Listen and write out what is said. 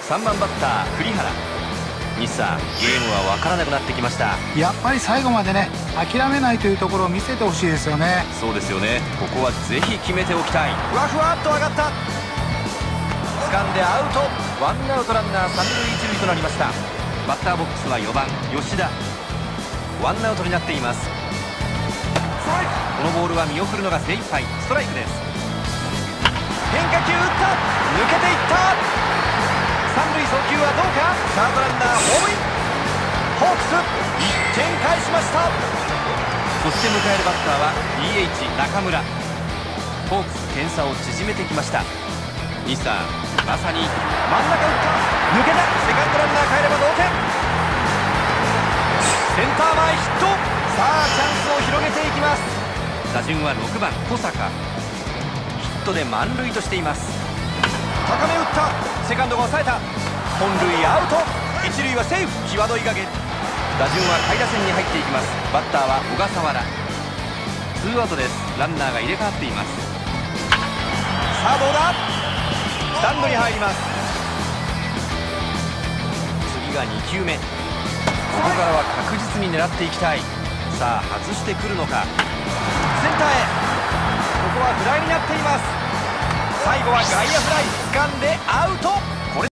3番バッター栗原。西さん、ゲームは分からなくなってきました。 やっぱり最後までね、諦めないというところを見せてほしいですよね。 そうですよね。ここはぜひ決めておきたい。ふわふわっと上がった。掴んでアウト。ワンアウトランナー三塁一塁となりました。バッターボックスは4番吉田。ワンアウトになっています。このボールは見送るのが精一杯。ストライクです。変化球打った。抜けていった。三塁送球はどうか。サードランナーホームイン。ホークス1点返しました。そして迎えるバッターは DH 中村。ホークス点差を縮めてきました。西さん、まさに真ん中打った。抜けた。セカンドランナー帰れば同点。センター前ヒット。さあチャンスを広げていきます。打順は6番小坂。ヒットで満塁としています。高め打った。セカンドが抑えた。本塁アウト。一塁はセーフ。際どいがけ。打順は下位打線に入っていきます。バッターは小笠原。ツーアウトです。ランナーが入れ替わっています。さあどうだ。スタンドに入ります。次が2球目。ここからは確実に狙っていきたい。さあ外してくるのか。センターへ。ここはフライになっています。最後は外野フライ。掴んでアウト。